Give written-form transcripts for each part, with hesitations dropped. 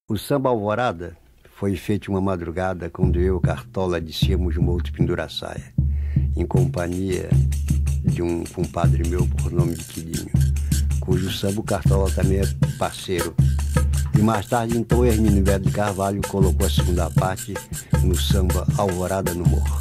O samba Alvorada foi feito uma madrugada quando eu e o Cartola descíamos o Morro de Penduraçaia, em companhia de um compadre meu por nome de Quilinho, cujo samba o Cartola também é parceiro. E mais tarde, então, o Hermínio Beto de Carvalho colocou a segunda parte no samba Alvorada no Morro.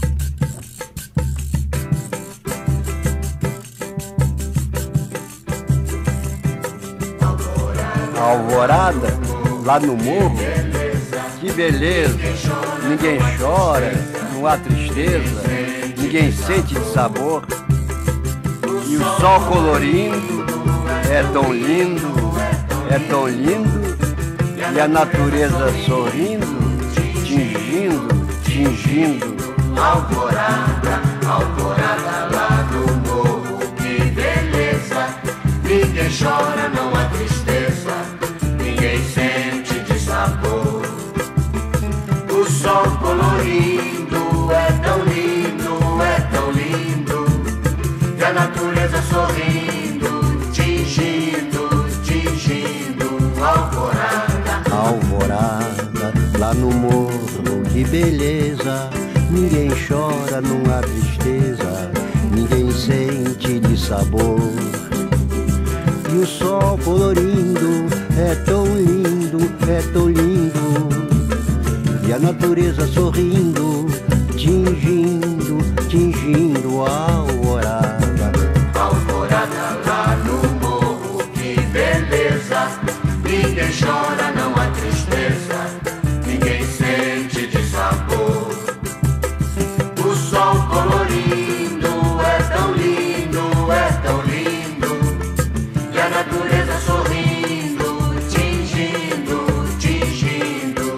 Alvorada, lá no morro, que beleza, ninguém chora, não há tristeza, ninguém sente de sabor. E o sol colorindo é tão lindo, é tão lindo, e a natureza sorrindo, tingindo, tingindo. Alvorada, alvorada lá no morro, que beleza, ninguém chora, não há tristeza, ninguém sente de sabor. O sol colorindo é tão lindo, é tão lindo, e a natureza sorrindo, tingindo, tingindo. Alvorada, Alvorada, lá no morro, que beleza, ninguém chora, não há tristeza, ninguém sente de sabor. E o sol colorindo é tão lindo, é tão lindo, e a natureza sorrindo, tingindo, tingindo. Alvorada, alvorada lá no morro, que beleza, ninguém chora, não há tristeza, ninguém sente de sabor. O sol colorindo é tão lindo, é tão lindo, e a natureza sorrindo, tingindo, tingindo.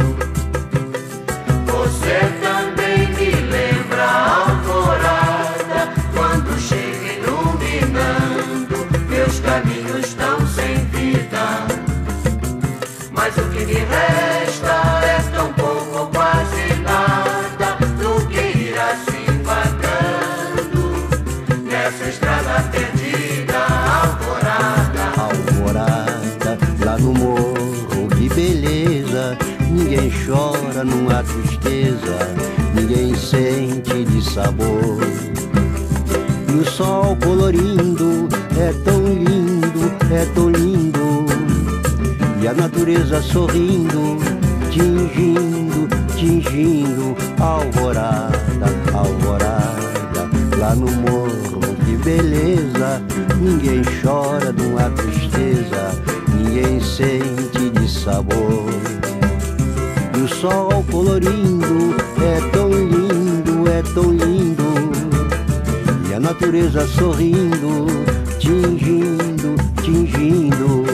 Você também me lembra a alvorada, quando chega iluminando meus caminhos tão sem vida. Mas o que me resta é tão pouco ou quase nada do que ir assim vagando nessa estrada perdida. Alvorada, alvorada, lá no morro, que beleza, ninguém chora, não há tristeza, ninguém sente de sabor. E o sol colorindo é tão lindo, é tão lindo, e a natureza sorrindo, tingindo, tingindo. Alvorada, alvorada, lá no morro, que beleza, ninguém chora, não há tristeza, ninguém sente de sabor. E o sol colorindo é tão lindo, é tão lindo, e a natureza sorrindo, tingindo, tingindo.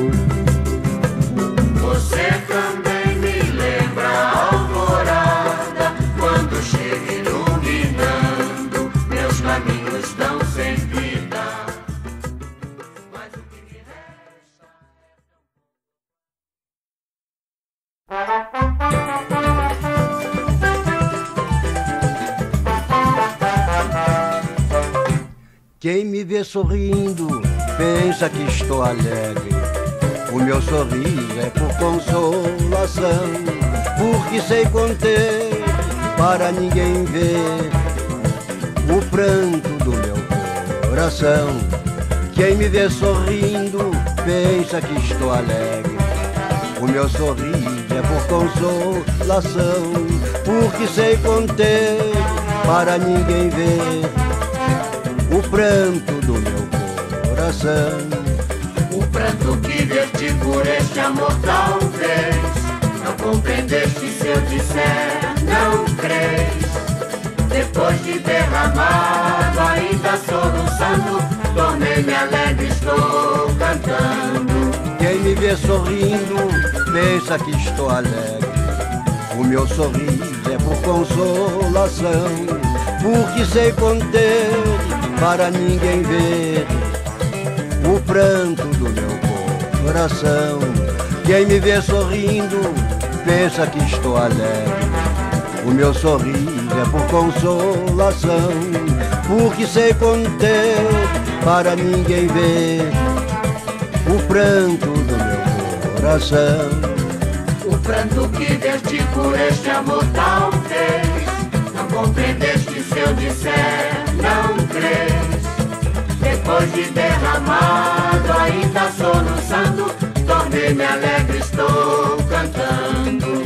você também me lembra a alvorada, quando chega iluminando meus caminhos tão sem vida. Mas o que me resta... Quem me vê sorrindo pensa que estou alegre. O meu sorriso é por consolação, porque sei conter para ninguém ver o pranto do meu coração. Quem me vê sorrindo pensa que estou alegre. O meu sorriso é por consolação, porque sei conter para ninguém ver o pranto do meu coração. O pranto que verti por este amor talvez não compreendeste se eu disser não crês. Depois de derramado, ainda soluçando, tornei-me alegre, estou cantando. Quem me vê sorrindo pensa que estou alegre. O meu sorriso é por consolação, porque sei conter para ninguém ver o pranto do meu coração. Quem me vê sorrindo pensa que estou alegre. O meu sorriso é por consolação, porque sei conter para ninguém ver o pranto do meu coração. O pranto que verti por este amor talvez não compreendeste se eu disser não crês. Depois de derramado ainda soluçando, tornei-me alegre, estou cantando.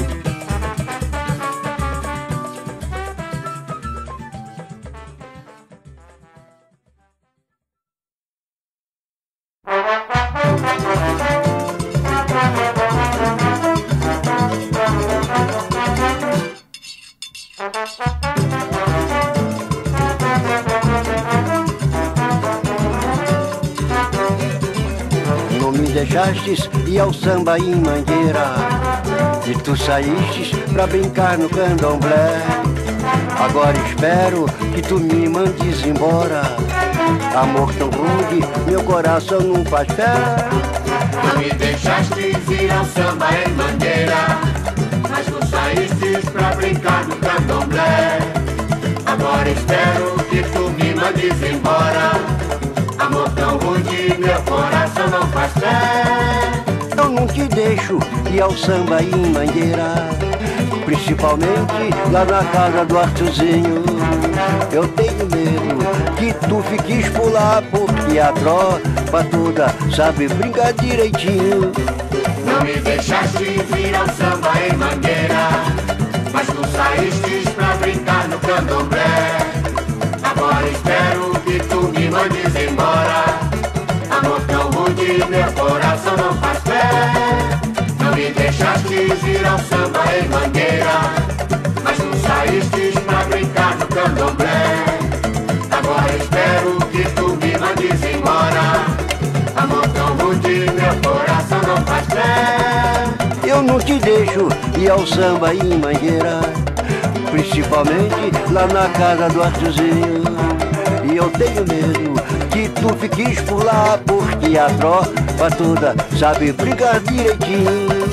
Não me deixastes ir ao samba em Mangueira, e tu saístes pra brincar no candomblé. Agora espero que tu me mandes embora. Amor tão rude, meu coração não faz fé. Não me deixastes ir ao samba em Mangueira, mas tu saístes pra brincar no candomblé. Agora espero que tu me mandes embora. Amor tão rude, meu coração não faz fé. Eu não te deixo ir ao samba em Mangueira, principalmente lá na casa do Arthurzinho. Eu tenho medo que tu fiques por lá, porque a tropa toda sabe brincar direitinho. Não me deixaste ir ao samba em Mangueira, mas tu saístes pra brincar no candomblé. Agora espero que tu me mandes embora. Amor tão rude, meu coração não faz fé. Não me deixaste ir ao samba em Mangueira, mas tu saístes pra brincar no candomblé. Agora espero que tu me mandes embora. Amor tão rude, meu coração não faz fé. Eu não te deixo ir ao samba em Mangueira, principalmente lá na casa do Arthurzinho. E eu tenho medo que tu fiques por lá, porque a tropa toda sabe brincar direitinho.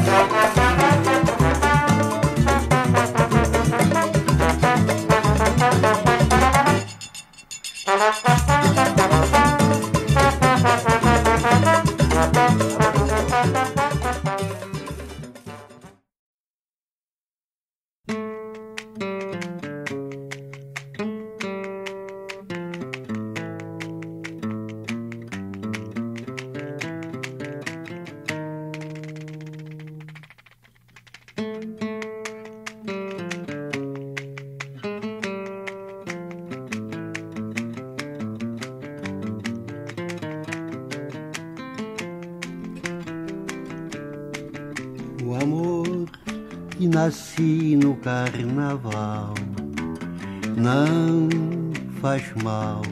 O amor que nasci no carnaval não faz mal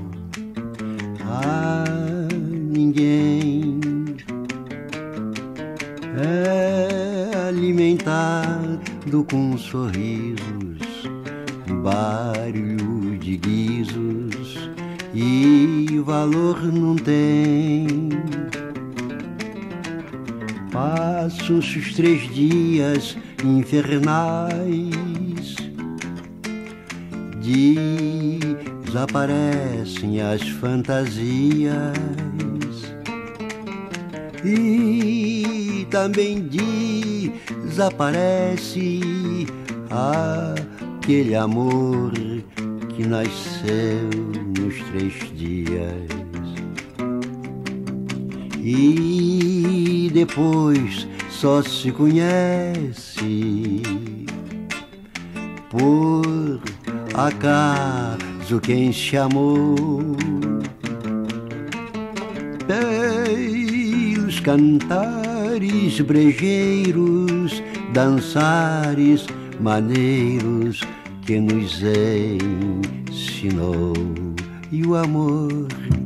a ninguém. É alimentado com sorrisos, barulho de guizos e valor não tem. Passam-se os 3 dias infernais, desaparecem as fantasias e também desaparece aquele amor que nasceu nos 3 dias. E depois só se conhece por acaso quem se amou. Pelos cantares brejeiros, dançares maneiros que nos ensinou. E o amor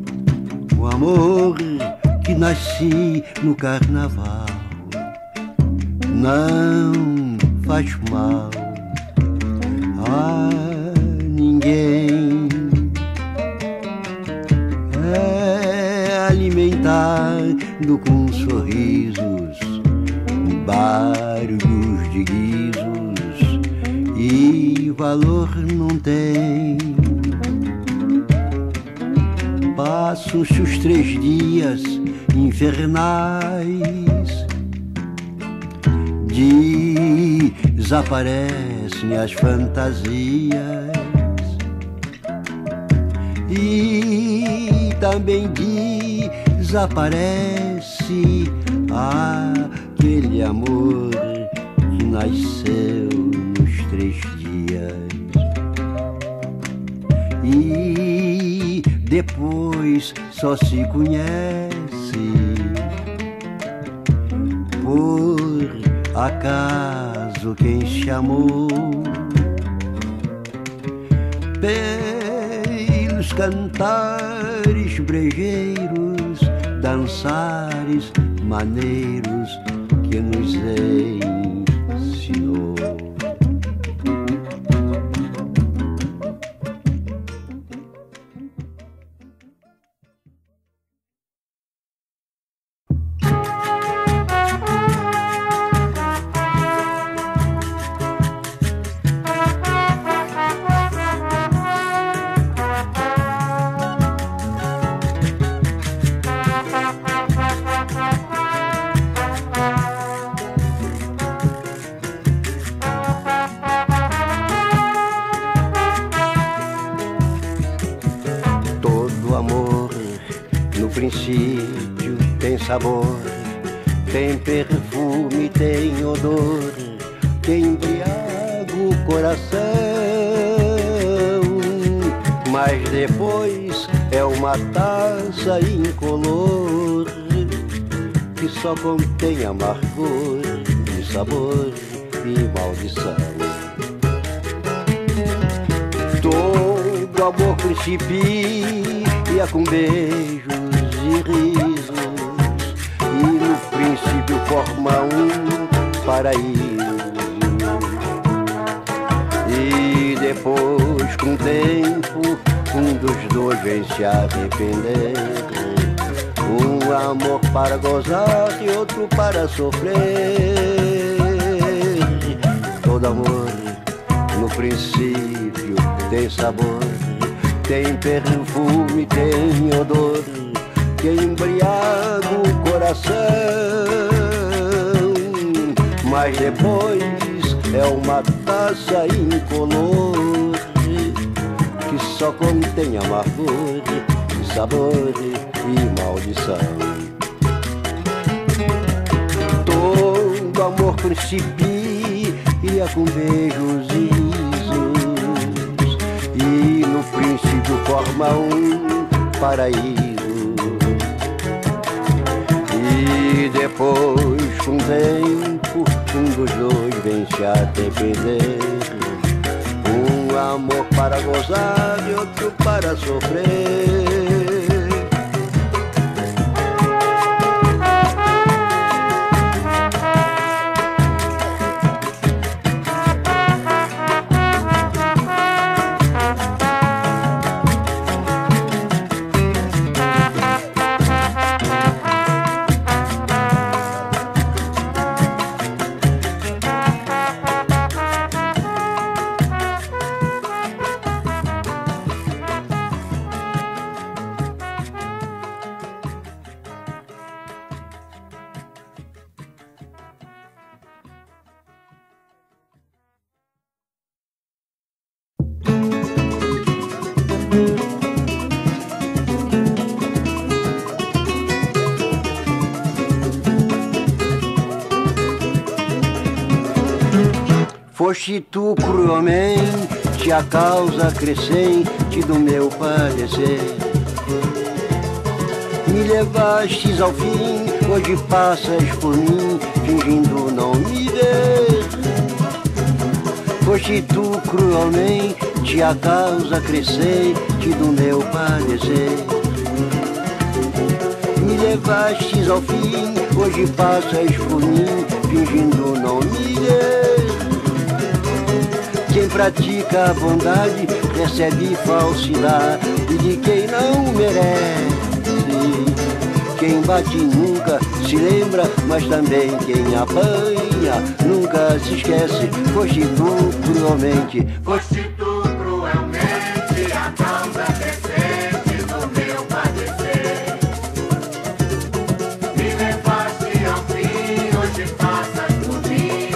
que nasci no carnaval não faz mal a ninguém. É alimentado com sorrisos, barulhos de guizos e valor não tem. Passam-se os 3 dias infernais, desaparecem as fantasias e também desaparece aquele amor que nasceu nos 3 dias e depois só se conhece por acaso quem chamou pelos cantares brejeiros, dançares maneiros que nos ensinou. Princípio tem sabor, tem perfume, tem odor que embriaga o coração, mas depois é uma taça incolor que só contém amargor e sabor e maldição. Todo amor principia com beijos e risos e no princípio forma um paraíso e depois com o tempo um dos dois vem se arrepender, um amor para gozar e outro para sofrer. Todo amor no princípio tem sabor, tem perfume, tem odor que embriaga o coração, mas depois é uma taça incolor que só contém amargor, sabor e maldição. Todo amor principia com beijos e risos e no princípio forma um paraíso e depois com o tempo um dos dois vem se arrepender, um amor para gozar e outro para sofrer. Foste tu cruelmente a causa crescente do meu padecer. Me levastes ao fim, hoje passas por mim, fingindo não me ver. Foste tu cruelmente a causa crescente do meu padecer. Me levastes ao fim, hoje passas por mim, fingindo não me ver. Quem pratica a bondade recebe falsidade de quem não merece. Quem bate nunca se lembra, mas também quem apanha nunca se esquece. Foste tu cruelmente, foste tu cruelmente a causa crescente do meu padecer. Me levaste ao fim, hoje passas por mim,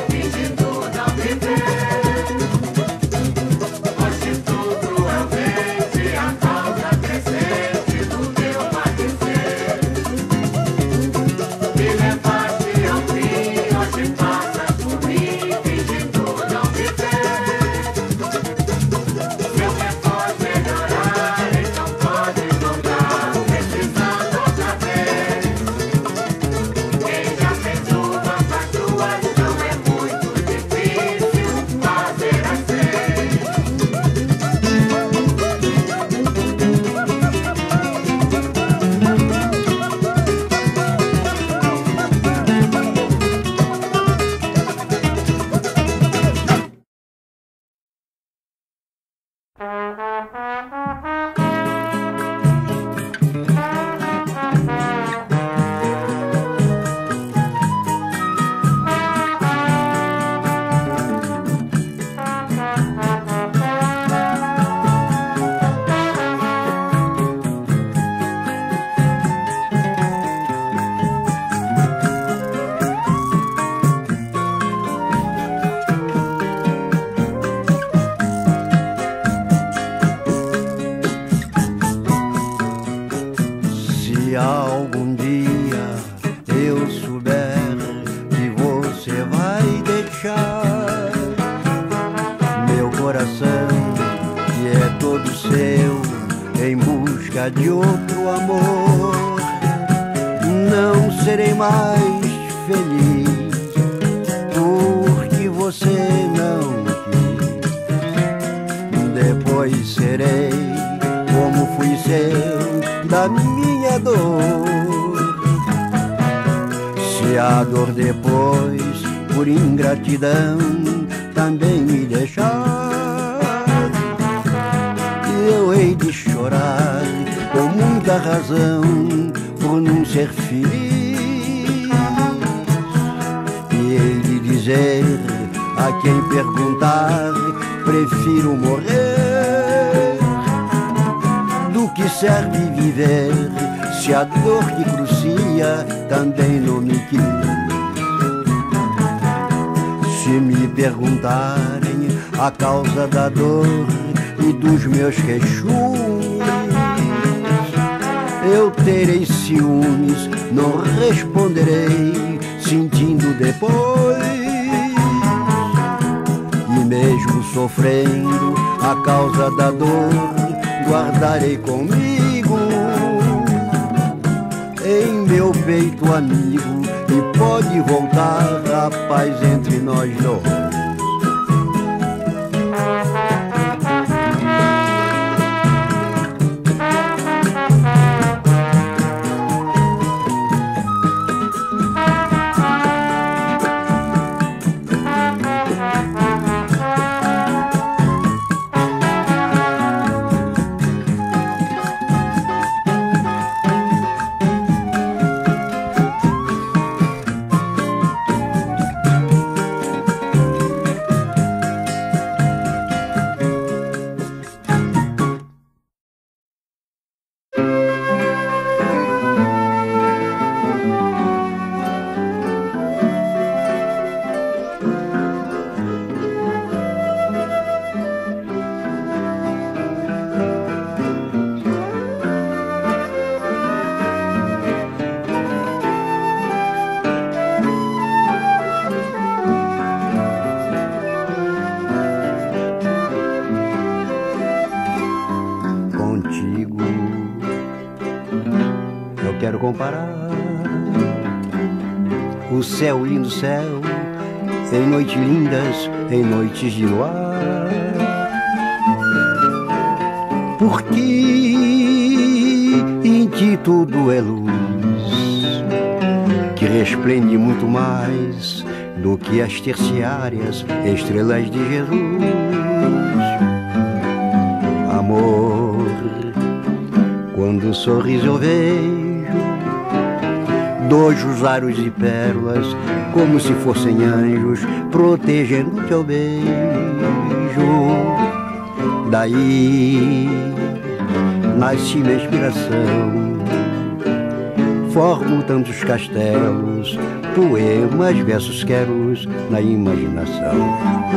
busca de outro amor, não serei mais feliz, porque você não quis. Depois serei como fui seu da minha dor. Se a dor depois, por ingratidão, também me deixar, eu hei de chorar com muita razão por não ser feliz, e hei de dizer a quem perguntar: prefiro morrer. Do que serve viver se a dor que crucia também não me quis? Se me perguntarem a causa da dor e dos meus queixumes, eu terei ciúmes, não responderei, sentindo depois. E mesmo sofrendo a causa da dor, guardarei comigo em meu peito amigo, e pode voltar a paz entre nós dois. Quero comparar o céu, lindo céu, em noites lindas, em noites de luar, porque em ti tudo é luz, que resplende muito mais do que as terciárias estrelas de Jesus. Amor, quando sorriso eu vejo dois rosários de pérolas, como se fossem anjos, protegendo teu beijo. Daí nasce minha inspiração, formo tantos castelos, poemas, versos, queros na imaginação.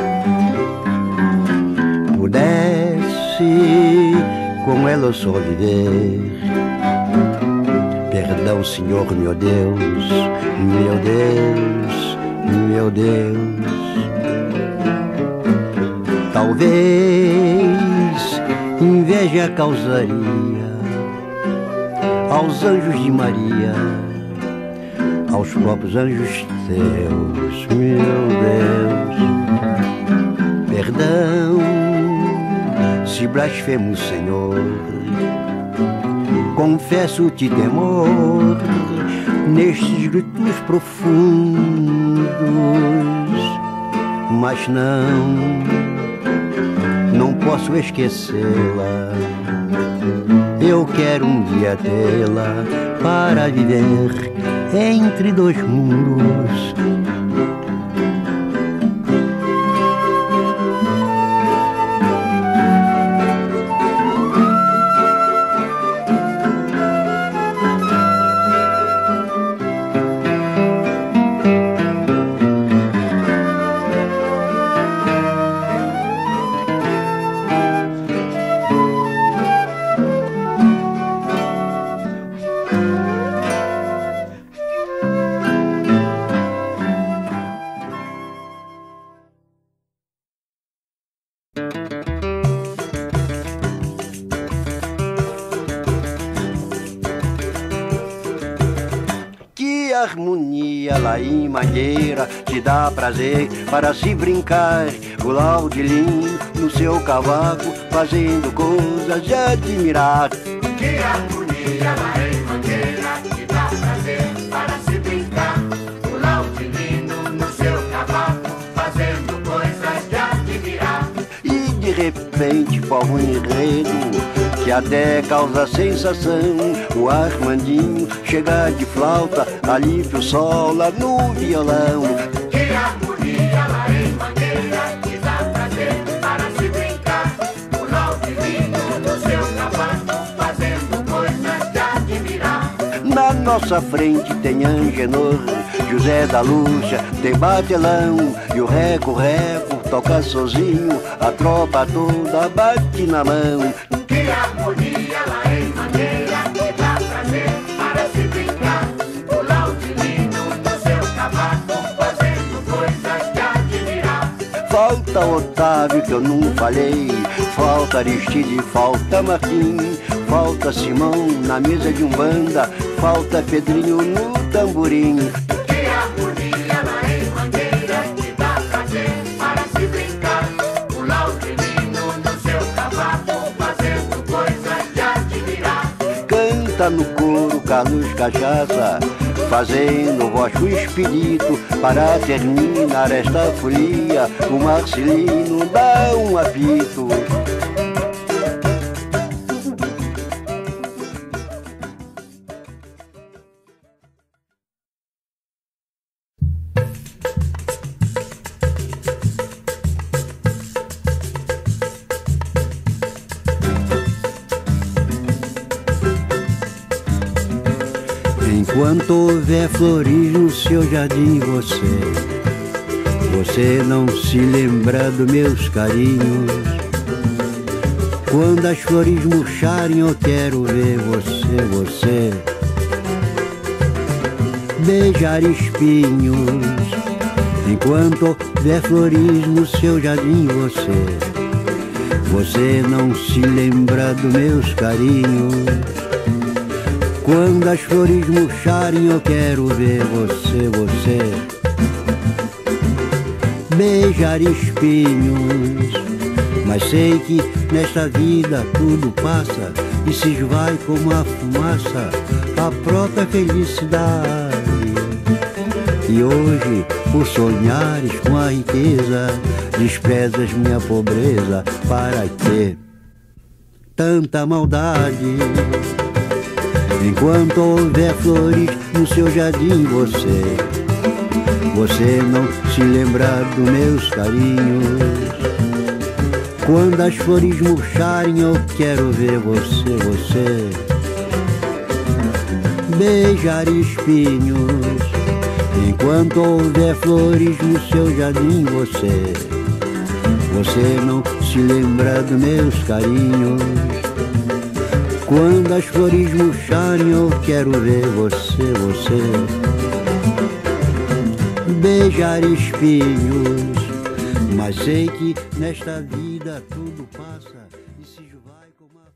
Pudesse com ela só viver. Perdão, Senhor, meu Deus, meu Deus, meu Deus. Talvez inveja causaria aos anjos de Maria, aos próprios anjos teus, meu Deus. Perdão se blasfemo, Senhor, confesso-te temor nestes gritos profundos, mas não posso esquecê-la. Eu quero um dia tê-la para viver entre dois mundos. harmonia lá em Mangueira te dá prazer para se brincar. O Laudelino no seu cavaco fazendo coisas de admirar. Que harmonia lá em Mangueira te dá prazer para se brincar. O Laudelino no seu cavaco fazendo coisas de admirar. E de repente forma um enredo que até causa sensação. O Armandinho chega de flauta, alivia o sol lá no violão. Que harmonia lá em Mangueira te dá prazer para se brincar. O Laudelino no seu cavaco fazendo coisas de admirar. Na nossa frente tem Angenor, José da Lúcia tem batelão. E o reco-reco toca sozinho, a tropa toda bate na mão. Que harmonia lá em Mangueira te dá prazer para se brincar. O Laudelino no seu cavaco fazendo coisas de admirar. Falta Otávio que eu não falei, falta Aristide, falta Martim, falta Simão na mesa de umbanda, falta Pedrinho no tamborim. Que harmonia lá em Mangueira te dá prazer para se brincar. O Laudelino no seu cavaco fazendo coisas de admirar. Canta no coro Carlos Cachaça, fazendo voz com espírito. Para terminar esta folia, o Marcelino dá um apito. Enquanto houver flores no seu jardim, você não se lembra dos meus carinhos. Quando as flores murcharem, eu quero ver você beijar espinhos. Enquanto houver flores no seu jardim, você não se lembra dos meus carinhos. Quando as flores murcharem, eu quero ver você beijar espinhos. Mas sei que nesta vida tudo passa e se esvai como a fumaça a própria felicidade. E hoje, por sonhares com a riqueza, desprezas minha pobreza. Para que tanta maldade? Enquanto houver flores no seu jardim, você não se lembra dos meus carinhos. Quando as flores murcharem, eu quero ver você beijar espinhos. Enquanto houver flores no seu jardim, você não se lembra dos meus carinhos. Quando as flores murcharem, eu quero ver você beijar espinhos. Mas sei que nesta vida tudo passa e se esvai como a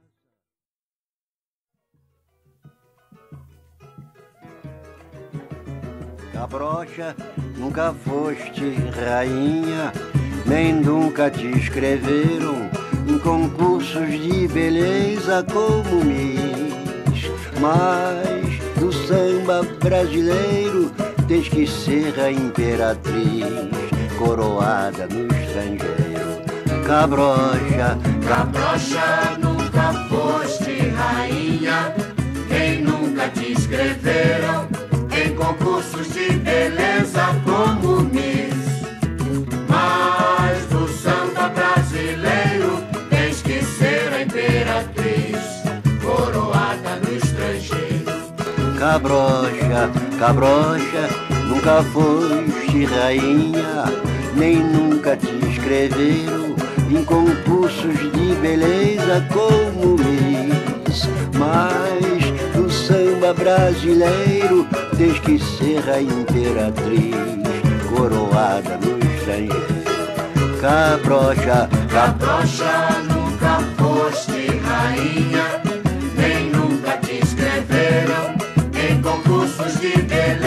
fumaça. Cabrocha, nunca foste rainha, nem nunca te escreveram em concursos de beleza como Miss. Mas do samba brasileiro tens que ser a imperatriz, coroada no estrangeiro. Cabrocha, Cabrocha, nunca foste rainha, nem nunca te escreveram em concursos de beleza como Miss. Mas do samba brasileiro tens que ser a imperatriz, coroada no estrangeiro. Cabrocha, cabrocha, nunca foste rainha, nem nunca te escreveram em concursos de beleza como Miss. Mas do samba brasileiro tens que ser a imperatriz, coroada no estrangeiro. Cabrocha, Cabrocha, nunca foste rainha, nem nunca te escreveram em concursos de beleza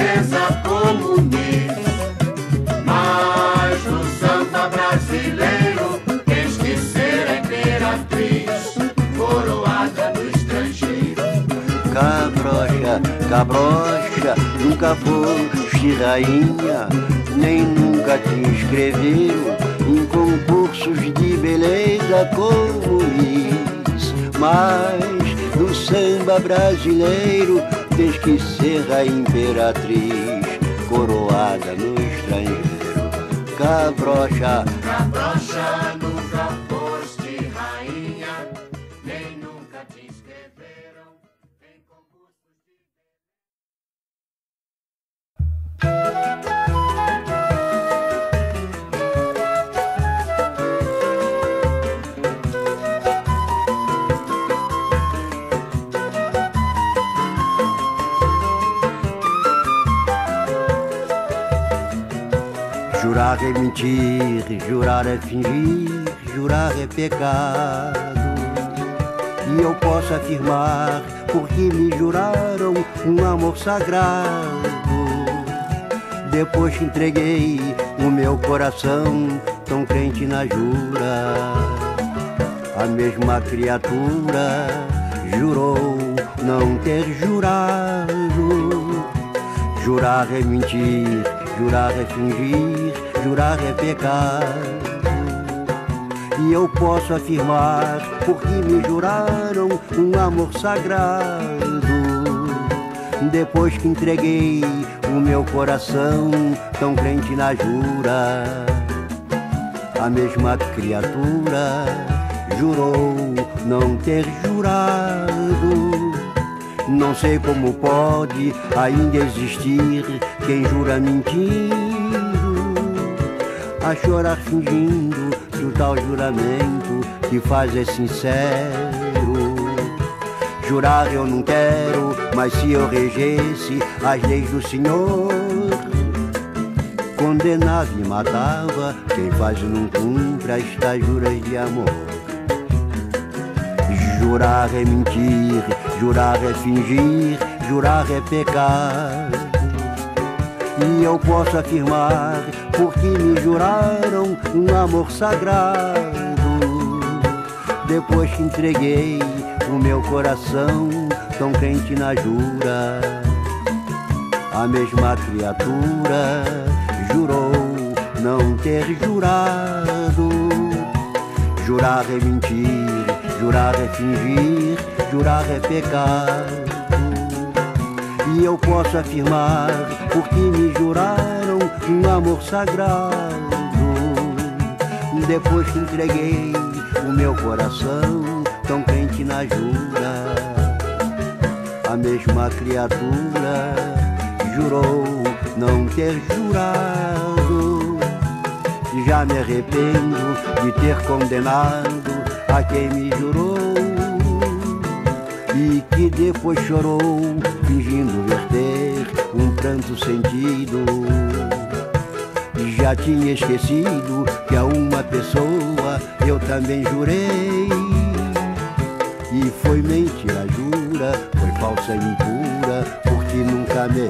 beleza como Miss. Mas no samba brasileiro tens que ser a imperatriz, coroada no estrangeiro. Cabrocha, cabrocha, nunca foste rainha, nem nunca te inscreveram em concursos de beleza como Miss. Mas no samba brasileiro tens que ser a imperatriz, coroada no estrangeiro. Cabrocha, Cabrocha, nunca foste rainha, nem nunca te inscreveram em concursos de Jurar é mentir, jurar é fingir, jurar é pecado. E eu posso afirmar, porque me juraram um amor sagrado. Depois que entreguei o meu coração, tão crente na jura, a mesma criatura jurou não ter jurado. Jurar é mentir, jurar é fingir, jurar é pecado. E eu posso afirmar, porque me juraram um amor sagrado. Depois que entreguei o meu coração, tão crente na jura, a mesma criatura jurou não ter jurado. Não sei como pode ainda existir quem jura mentindo, a chorar fingindo que o tal juramento que faz é sincero. Jurar eu não quero, mas se eu regesse as leis do Senhor, condenava e matava quem faz e não cumpre estas juras de amor. Jurar é mentir, jurar é fingir, jurar é pecado. E eu posso afirmar, porque me juraram um amor sagrado. Depois que entreguei o meu coração, tão crente na jura, a mesma criatura jurou não ter jurado. Jurar é mentir, jurar é fingir, jurar é pecado. E eu posso afirmar, porque me juraram um amor sagrado. Depois que entreguei o meu coração, tão crente na jura, a mesma criatura jurou não ter jurado. Já me arrependo de ter condenado a quem me jurou e que depois chorou, fingindo verter um pranto sentido. Já tinha esquecido que a uma pessoa eu também jurei, e foi mentira, jura, foi falsa e impura, porque nunca amei.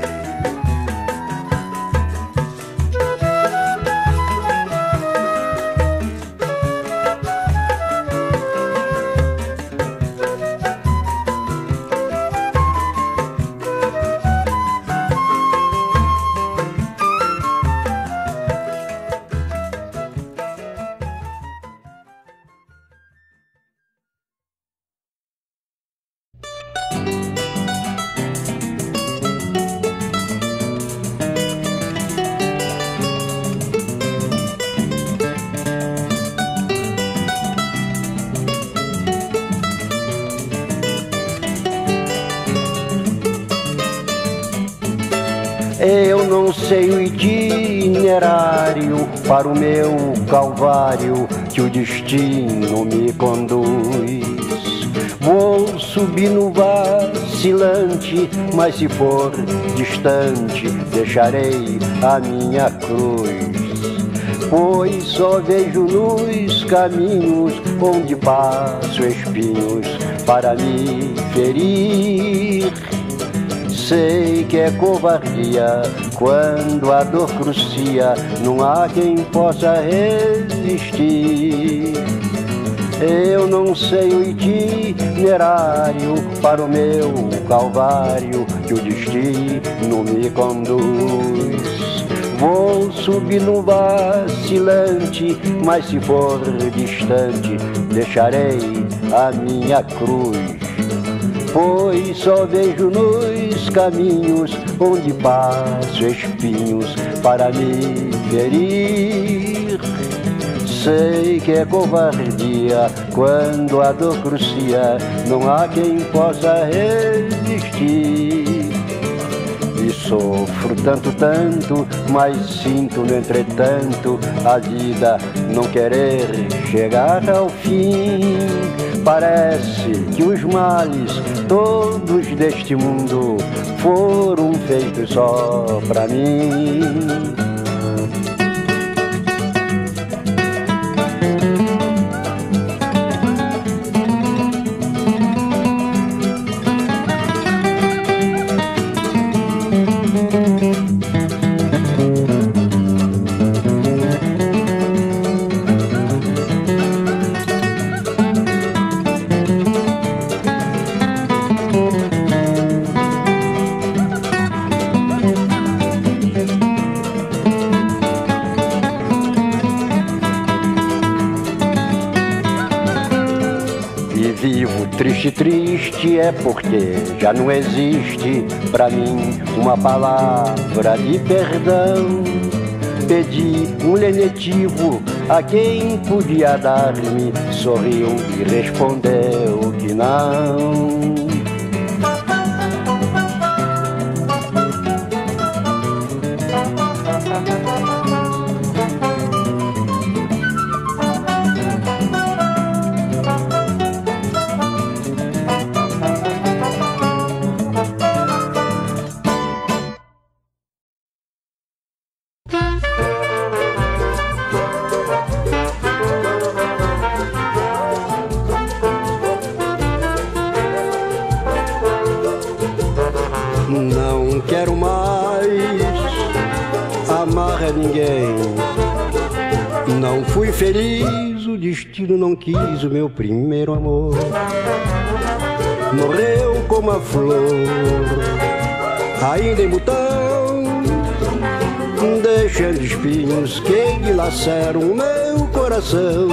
Eu não sei o itinerário para o meu calvário que o destino me conduz. Vou subir no vacilante, mas se for distante, deixarei a minha cruz. Pois só vejo nos caminhos onde passo espinhos para me ferir. Sei que é covardia quando a dor crucia, não há quem possa resistir. Eu não sei o itinerário para o meu calvário, que o destino me conduz. Vou subir no vacilante, mas se for distante, deixarei a minha cruz. Pois só vejo nos caminhos onde passo espinhos para me ferir. Sei que é covardia quando a dor crucia, não há quem possa resistir. E sofro tanto, tanto, mas sinto no entretanto a vida não querer chegar ao fim. Parece que os males todos deste mundo foram feitos só pra mim. Triste é porque já não existe pra mim uma palavra de perdão. Pedi um lenitivo a quem podia dar-me, sorriu e respondeu que não. Não quero mais amar a ninguém. Não fui feliz, o destino não quis o meu primeiro amor. Morreu como a flor, ainda em botão, deixando espinhos que dilaceram o meu coração.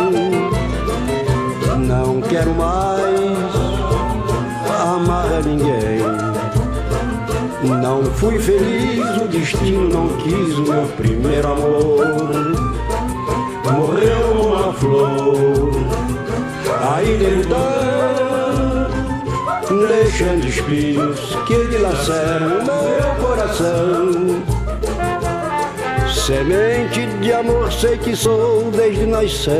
Não quero mais amar a ninguém. Não fui feliz, o destino não quis o meu primeiro amor. Morreu uma flor, ainda então, deixando espinhos que dilaceram o meu coração. Semente de amor sei que sou desde nascença,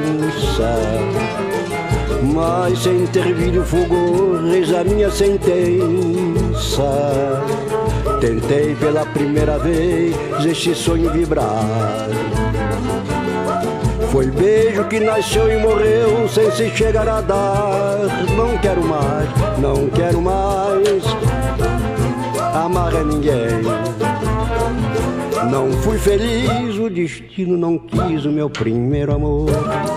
mas sem ter vídeo fulgor, eis a minha sentença. Tentei pela primeira vez este sonho vibrar. Foi beijo que nasceu e morreu sem se chegar a dar. Não quero mais, não quero mais amar a ninguém. Não fui feliz, o destino não quis o meu primeiro amor.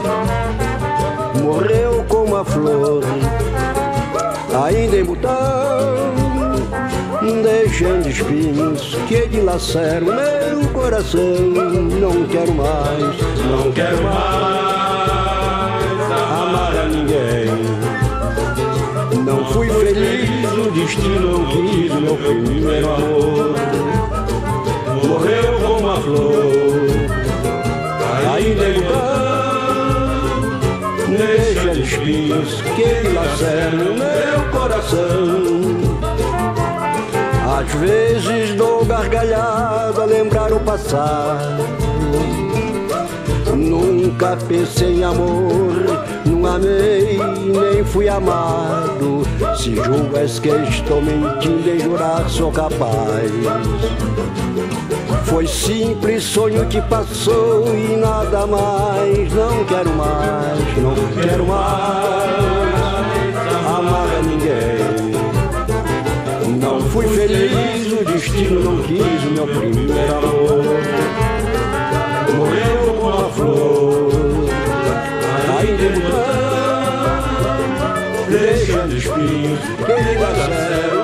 Morreu como a flor, ainda em botão, deixando espinhos que dilaceram meu coração. Não quero mais, não quero mais amar a ninguém. Não fui feliz, o destino não quis o meu primeiro amor. Morreu como a flor, ainda em botão, deixando espinhos que dilaceram meu coração. Às vezes dou gargalhada a lembrar o passado. Nunca pensei em amor, não amei, nem fui amado. Se julgas que estou mentindo, em jurar sou capaz. Foi simples sonho que passou e nada mais. Não quero mais, não quero mais amar a ninguém. Não fui feliz, caminhos que me laceram